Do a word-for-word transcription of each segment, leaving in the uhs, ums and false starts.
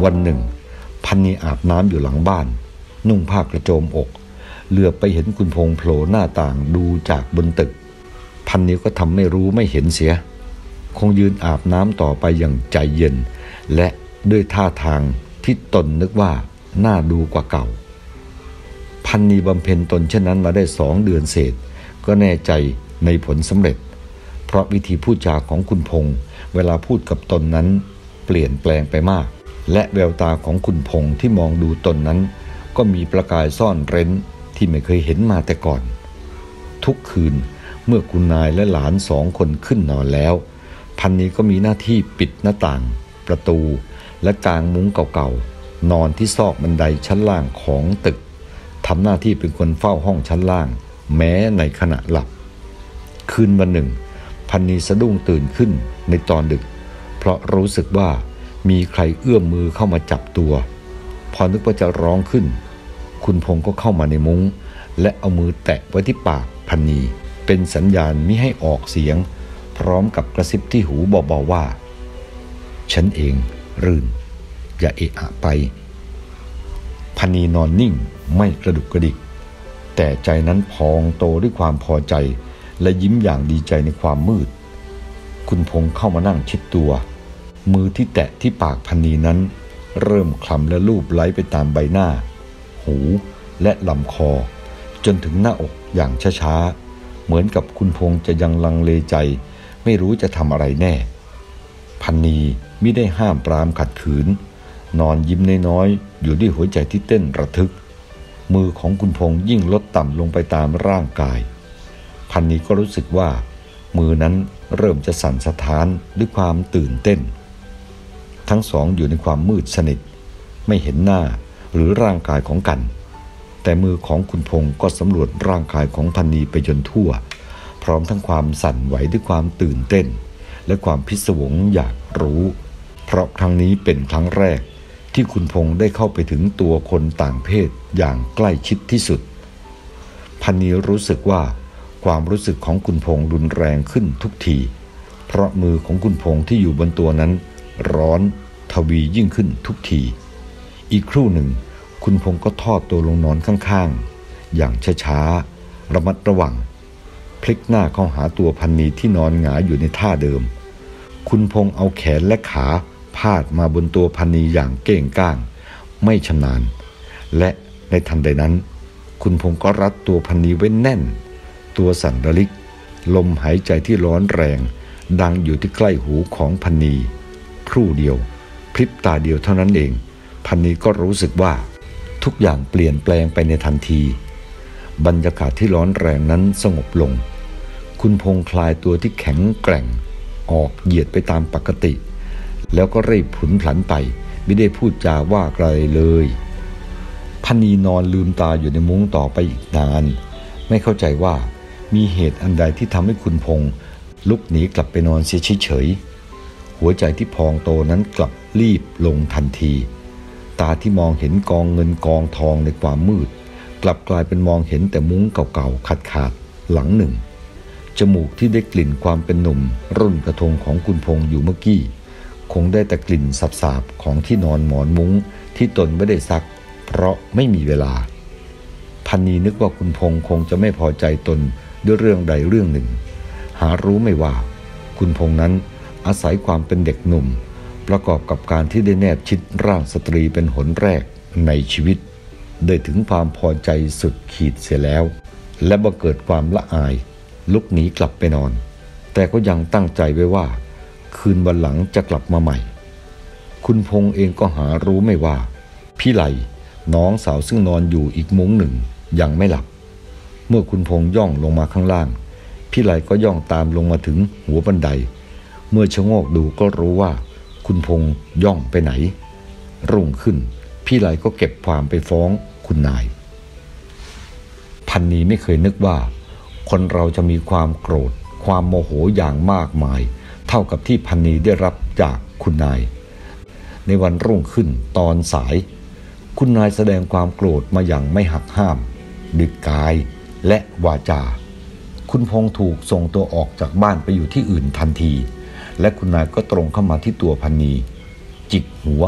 วันหนึ่งพันนีอาบน้ำอยู่หลังบ้านนุ่งผ้ากระโจมอกเหลือบไปเห็นคุณพงษ์โผล่หน้าต่างดูจากบนตึกพันนีก็ทำไม่รู้ไม่เห็นเสียคงยืนอาบน้ำต่อไปอย่างใจเย็นและด้วยท่าทางที่ตนนึกว่าน่าดูกว่าเก่าพันนีบำเพ็ญตนเช่นนั้นมาได้สองเดือนเศษก็แน่ใจในผลสำเร็จเพราะวิธีพูดจาของคุณพงษ์เวลาพูดกับตนนั้นเปลี่ยนแปลงไปมากและแววตาของคุณพงษ์ที่มองดูตนนั้นก็มีประกายซ่อนเร้นที่ไม่เคยเห็นมาแต่ก่อนทุกคืนเมื่อคุณนายและหลานสองคนขึ้นนอนแล้วพันนีก็มีหน้าที่ปิดหน้าต่างประตูและกางมุ้งเก่าๆนอนที่ซอกบันไดชั้นล่างของตึกทำหน้าที่เป็นคนเฝ้าห้องชั้นล่างแม้ในขณะหลับคืนวันหนึ่งพันนีสะดุ้งตื่นขึ้นในตอนดึกเพราะรู้สึกว่ามีใครเอื้อมมือเข้ามาจับตัวพอนึกว่าจะร้องขึ้นคุณพงษ์ก็เข้ามาในมุ้งและเอามือแตะไว้ที่ปากพันนีเป็นสัญญาณมิให้ออกเสียงพร้อมกับกระซิบที่หูเบาๆว่าฉันเองรื่นอย่าเอะอะไปพันนีนอนนิ่งไม่กระดุกกระดิกแต่ใจนั้นพองโตด้วยความพอใจและยิ้มอย่างดีใจในความมืดคุณพงษ์เข้ามานั่งชิดตัวมือที่แตะที่ปากพันนีนั้นเริ่มคลำและลูบไล้ไปตามใบหน้าหูและลำคอจนถึงหน้าอกอย่างช้าๆเหมือนกับคุณพงษ์จะยังลังเลใจไม่รู้จะทำอะไรแน่พันนีมิได้ห้ามปรามขัดขืนนอนยิ้มน้อยๆอยู่ด้วยหัวใจที่เต้นระทึกมือของคุณพงษ์ยิ่งลดต่ำลงไปตามร่างกายพันนีก็รู้สึกว่ามือนั้นเริ่มจะสั่นสะท้านด้วยความตื่นเต้นทั้งสองอยู่ในความมืดสนิทไม่เห็นหน้าหรือร่างกายของกันแต่มือของคุณพงษ์ก็สำรวจร่างกายของพันนีไปจนทั่วพร้อมทั้งความสั่นไหวด้วยความตื่นเต้นและความพิศวงอยากรู้เพราะครั้งนี้เป็นครั้งแรกที่คุณพงษ์ได้เข้าไปถึงตัวคนต่างเพศอย่างใกล้ชิดที่สุดพันนีรู้สึกว่าความรู้สึกของคุณพงษ์รุนแรงขึ้นทุกทีเพราะมือของคุณพงษ์ที่อยู่บนตัวนั้นร้อนทวียิ่งขึ้นทุกทีอีกครู่หนึ่งคุณพงษ์ก็ทอดตัวลงนอนข้างๆอย่างช้าๆระมัดระวังพลิกหน้าเข้าหาตัวพันนีที่นอนหงายอยู่ในท่าเดิมคุณพงษ์เอาแขนและขาพาดมาบนตัวพันนีอย่างเก้งก้างไม่ชำนาญและในทันใดนั้นคุณพงษ์ก็รัดตัวพันนีไว้แน่นตัวสั่นระลิกลมหายใจที่ร้อนแรงดังอยู่ที่ใกล้หูของพันนีครู่เดียวพริบตาเดียวเท่านั้นเองพันนีก็รู้สึกว่าทุกอย่างเปลี่ยนแปลงไปในทันทีบรรยากาศที่ร้อนแรงนั้นสงบลงคุณพงษ์คลายตัวที่แข็งแกร่งออกเหยียดไปตามปกติแล้วก็รีบผุนผันไปไม่ได้พูดจาว่าอะไรเลยพันนีนอนลืมตาอยู่ในมุ้งต่อไปอีกนานไม่เข้าใจว่ามีเหตุอันใดที่ทำให้คุณพงษ์ลุกหนีกลับไปนอนเสียเฉยๆหัวใจที่พองโตนั้นกลับรีบลงทันทีตาที่มองเห็นกองเงินกองทองในความมืดกลับกลายเป็นมองเห็นแต่มุ้งเก่าๆขาดๆหลังหนึ่งจมูกที่ได้กลิ่นความเป็นหนุ่มรุ่นกระทงของคุณพงษ์อยู่เมื่อกี้คงได้แต่กลิ่นสาบๆของที่นอนหมอนมุ้งที่ตนไม่ได้ซักเพราะไม่มีเวลาพันนีนึกว่าคุณพงษ์คงจะไม่พอใจตนด้วยเรื่องใดเรื่องหนึ่งหารู้ไม่ว่าคุณพงษ์นั้นอาศัยความเป็นเด็กหนุ่มประกอบกับการที่ได้แนบชิดร่างสตรีเป็นหนแรกในชีวิตได้ถึงความพอใจสุดขีดเสียแล้วและบังเกิดความละอายลุกหนีกลับไปนอนแต่ก็ยังตั้งใจไว้ว่าคืนวันหลังจะกลับมาใหม่คุณพงษ์เองก็หารู้ไม่ว่าพี่ไหลน้องสาวซึ่งนอนอยู่อีกมุ้งหนึ่งยังไม่หลับเมื่อคุณพงษ์ย่องลงมาข้างล่างพี่ไหลก็ย่องตามลงมาถึงหัวบันไดเมื่อชะโงกดูก็รู้ว่าคุณพงษ์ย่องไปไหนรุ่งขึ้นพี่ไหลก็เก็บความไปฟ้องคุณนายพันนีไม่เคยนึกว่าคนเราจะมีความโกรธความโมโหอย่างมากมายเท่ากับที่พันนีได้รับจากคุณนายในวันรุ่งขึ้นตอนสายคุณนายแสดงความโกรธมาอย่างไม่หักห้ามด้วยกายและวาจาคุณพงษ์ถูกส่งตัวออกจากบ้านไปอยู่ที่อื่นทันทีและคุณนายก็ตรงเข้ามาที่ตัวพันนีจิกหัว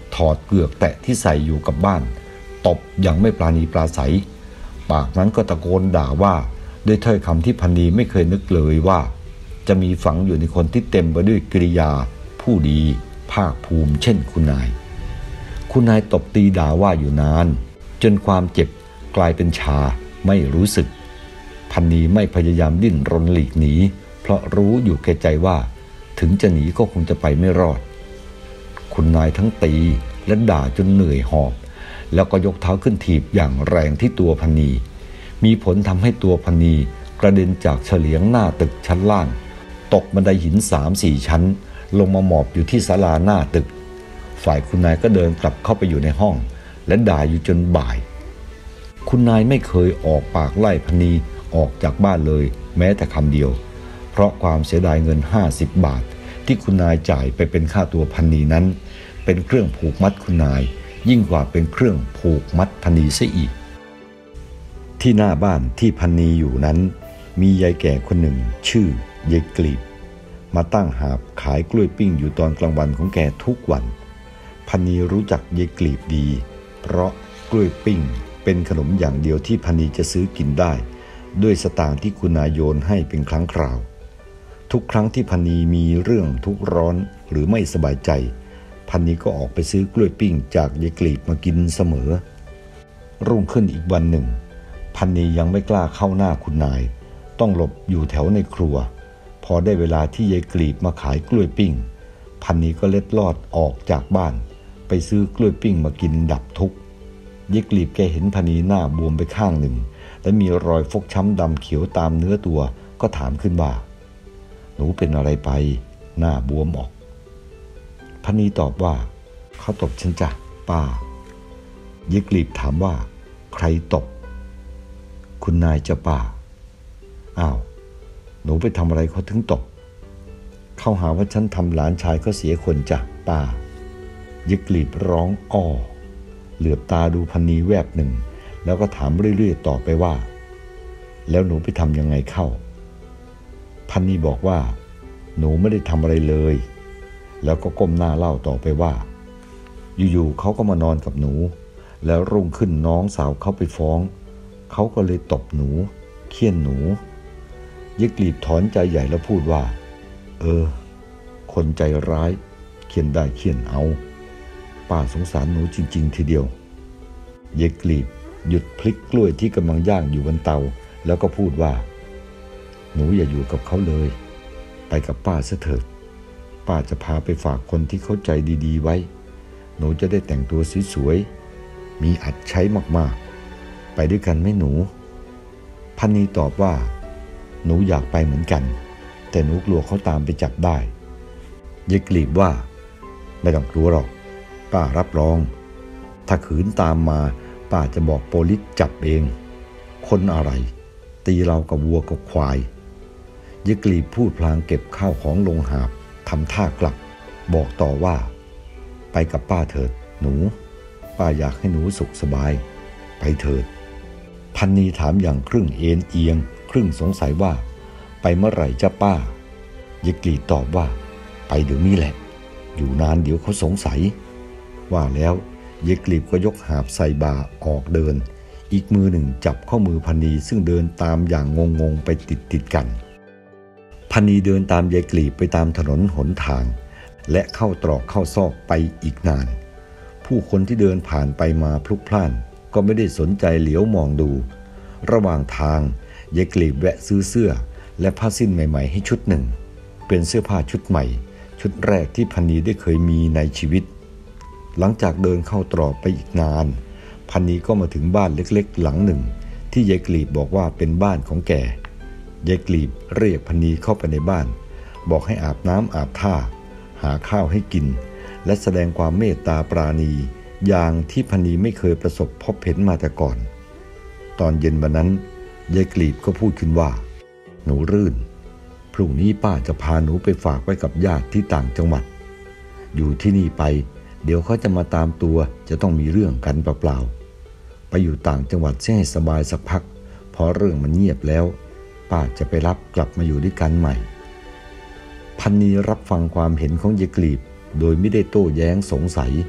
ถอดเกือกแตะที่ใส่อยู่กับบ้านตบอย่างไม่ปราณีปราศัยปากนั้นก็ตะโกนด่าว่าด้วยถ้อยคำที่พันนีไม่เคยนึกเลยว่าจะมีฝังอยู่ในคนที่เต็มไปด้วยกิริยาผู้ดีภาคภูมิเช่นคุณนายคุณนายตบตีด่าว่าอยู่นานจนความเจ็บกลายเป็นชาไม่รู้สึกพันนีไม่พยายามดิ้นรนหลีกหนีเพราะรู้อยู่แก่ใจว่าถึงจะหนีก็คงจะไปไม่รอดคุณนายทั้งตีและด่าจนเหนื่อยหอบแล้วก็ยกเท้าขึ้นถีบอย่างแรงที่ตัวพันนีมีผลทำให้ตัวพันนีกระเด็นจากเฉลียงหน้าตึกชั้นล่างตกบันไดหินสามสี่ชั้นลงมาหมอบอยู่ที่ศาลาหน้าตึกฝ่ายคุณนายก็เดินกลับเข้าไปอยู่ในห้องและด่าอยู่จนบ่ายคุณนายไม่เคยออกปากไล่พันนีออกจากบ้านเลยแม้แต่คำเดียวเพราะความเสียดายเงินห้าสิบบาทที่คุณนายจ่ายไปเป็นค่าตัวพันนีนั้นเป็นเครื่องผูกมัดคุณนายยิ่งกว่าเป็นเครื่องผูกมัดพันนีซะอีกที่หน้าบ้านที่พันนีอยู่นั้นมียายแก่คนหนึ่งชื่อยายกลีบมาตั้งหาบขายกล้วยปิ้งอยู่ตอนกลางวันของแกทุกวันพันนีรู้จักยายกลีบดีเพราะกล้วยปิ้งเป็นขนมอย่างเดียวที่พันนีจะซื้อกินได้ด้วยสตางค์ที่คุณนายโยนให้เป็นครั้งคราวทุกครั้งที่พันนีมีเรื่องทุกข์ร้อนหรือไม่สบายใจพันนีก็ออกไปซื้อกล้วยปิ้งจากยายกลีบมากินเสมอรุ่งขึ้นอีกวันหนึ่งพันนียังไม่กล้าเข้าหน้าคุณนายต้องหลบอยู่แถวในครัวพอได้เวลาที่ยายกลีบมาขายกล้วยปิ้งพันนีก็เล็ดลอดออกจากบ้านไปซื้อกล้วยปิ้งมากินดับทุกข์ยายกลีบแกเห็นพันนีหน้าบวมไปข้างหนึ่งและมีรอยฟกช้ำดำเขียวตามเนื้อตัวก็ถามขึ้นว่าหนูเป็นอะไรไปหน้าบวมออกพันนีตอบว่าเขาตบฉันจ้ะป้ายายกลีบถามว่าใครตบคุณนายจะป้าอ้าวหนูไปทำอะไรเขาถึงตบเขาหาว่าฉันทำหลานชายเขาเสียคนจ้ะป้ายายกลีบร้องอ้อเหลือบตาดูพันนีแวบหนึ่งแล้วก็ถามเรื่อยๆต่อไปว่าแล้วหนูไปทำยังไงเข้าพันนีบอกว่าหนูไม่ได้ทำอะไรเลยแล้วก็ก้มหน้าเล่าต่อไปว่าอยู่ๆเขาก็มานอนกับหนูแล้วรุ่งขึ้นน้องสาวเขาไปฟ้องเขาก็เลยตบหนูเคี่ยนหนูยายกลีบถอนใจใหญ่แล้วพูดว่าเออคนใจร้ายเคี่ยนได้เคี่ยนเอาป้าสงสารหนูจริงๆทีเดียวยายกลีบหยุดพลิกกล้วยที่กำลังย่างอยู่บนเตาแล้วก็พูดว่าหนูอย่าอยู่กับเขาเลยไปกับป้าซะเถิดป้าจะพาไปฝากคนที่เข้าใจดีๆไว้หนูจะได้แต่งตัวสวยๆมีอัดใช้มากๆไปด้วยกันไหมหนูพันนีตอบว่าหนูอยากไปเหมือนกันแต่หนูกลัวเขาตามไปจับได้ยายกลีบว่าไม่ต้องกลัวหรอกป้ารับรองถ้าขืนตามมาป้าจะบอกโปลิสจับเองคนอะไรตีเรากับวัวกับควายยายกลีบพูดพลางเก็บข้าวของลงหาบทำท่ากลับบอกต่อว่าไปกับป้าเถิดหนูป้าอยากให้หนูสุขสบายไปเถิดพันนีถามอย่างครึ่งเอ็นเอียงครึ่งสงสัยว่าไปเมื่อไหร่จ้าป้ายายกลีบตอบว่าไปเดี๋ยวนี้แหละอยู่นานเดี๋ยวเขาสงสัยว่าแล้วยายกลีบก็ยกหาบใส่บ่าออกเดินอีกมือหนึ่งจับข้อมือพันนีซึ่งเดินตามอย่างงงๆไปติดๆกันพันนีเดินตามยายกลีบไปตามถนนหนทางและเข้าตรอกเข้าซอกไปอีกนานผู้คนที่เดินผ่านไปมาพลุกพล่านก็ไม่ได้สนใจเหลียวมองดูระหว่างทางยายกลีบแวะซื้อเสื้อและผ้าสิ้นใหม่ๆให้ชุดหนึ่งเป็นเสื้อผ้าชุดใหม่ชุดแรกที่พันนีได้เคยมีในชีวิตหลังจากเดินเข้าตรอกไปอีกนานพันนีก็มาถึงบ้านเล็กๆหลังหนึ่งที่ยายกลีบบอกว่าเป็นบ้านของแกยายกลีบเรียกพันนีเข้าไปในบ้านบอกให้อาบน้ำอาบท่าหาข้าวให้กินและแสดงความเมตตาปราณีอย่างที่พันนีไม่เคยประสบพบเห็นมาแต่ก่อนตอนเย็นวันนั้นยายกลีบก็พูดขึ้นว่าหนูรื่นพรุ่งนี้ป้าจะพาหนูไปฝากไว้กับญาติที่ต่างจังหวัดอยู่ที่นี่ไปเดี๋ยวเขาจะมาตามตัวจะต้องมีเรื่องกันเปล่าๆไปอยู่ต่างจังหวัดให้สบายสักพักพอเรื่องมันเงียบแล้วป้าจะไปรับกลับมาอยู่ด้วยกันใหม่พันนีรับฟังความเห็นของยายกลีบโดยไม่ได้โต้แย้งสงสัย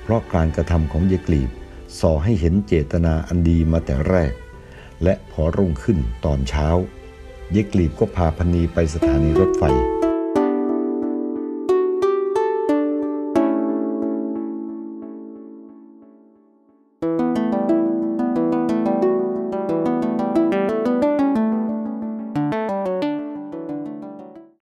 เพราะการกระทำของยายกลีบส่อให้เห็นเจตนาอันดีมาแต่แรกและพอรุ่งขึ้นตอนเช้ายายกลีบก็พาพันนีไปสถานีรถไฟ